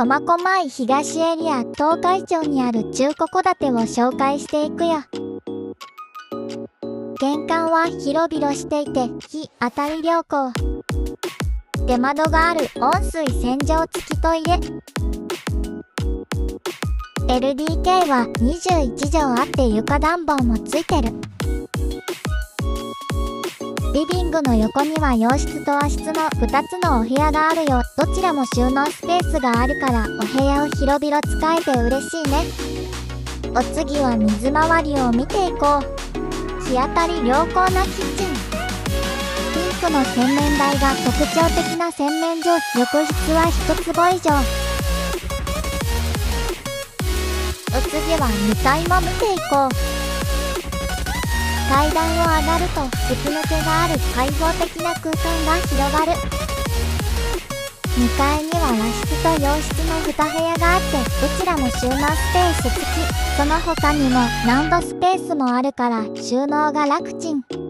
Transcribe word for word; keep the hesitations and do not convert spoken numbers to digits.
苫小牧東エリア東海町にある中古戸建てを紹介していくよ。玄関は広々していて日当たり良好。出窓がある温水洗浄付きトイレ。エルディーケー はにじゅういち畳あって床暖房もついてる。リビングの横には洋室と和室のふたつのお部屋があるよ。どちらも収納スペースがあるからお部屋を広々使えて嬉しいね。お次は水回りを見ていこう。日当たり良好なキッチン。ピンクの洗面台が特徴的な洗面所。浴室は一坪以上。お次はにかいも見ていこう。階段を上がると吹き抜けがある開放的な空間が広がる。にかいには和室と洋室のに部屋があってどちらも収納スペース付き。その他にもラウンドスペースもあるから収納が楽ちん。